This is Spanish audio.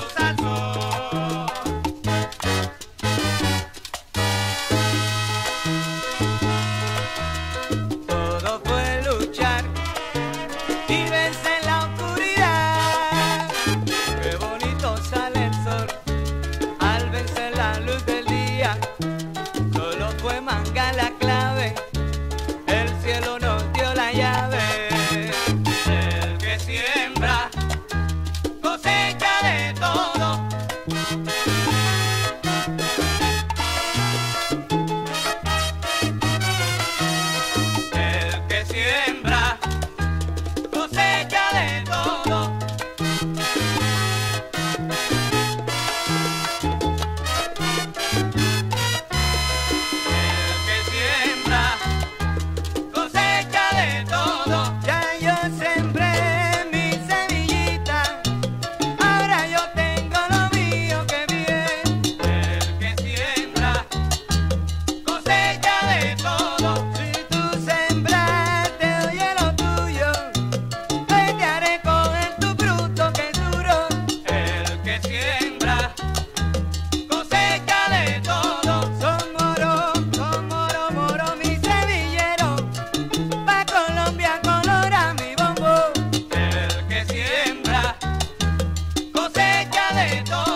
al sol. Todo fue luchar y vencer la oscuridad. Qué bonito sale el sol al vencer la luz del día. Solo fue manga la clave, el cielo nos dio la llave. El que siembra cosecha de todo. El que siembra cosecha de todo. El que siembra cosecha de todo. Ya yo sembré mi semillita, ahora yo tengo lo mío, que bien. El que siembra cosecha de todo. Si tú sembraste, oye lo tuyo, pues te haré coger tu fruto que es duro. El que siembra cosecha de todo. Son moro, mi semillero, pa' Colombia colora mi bombo. El que siembra cosecha de todo.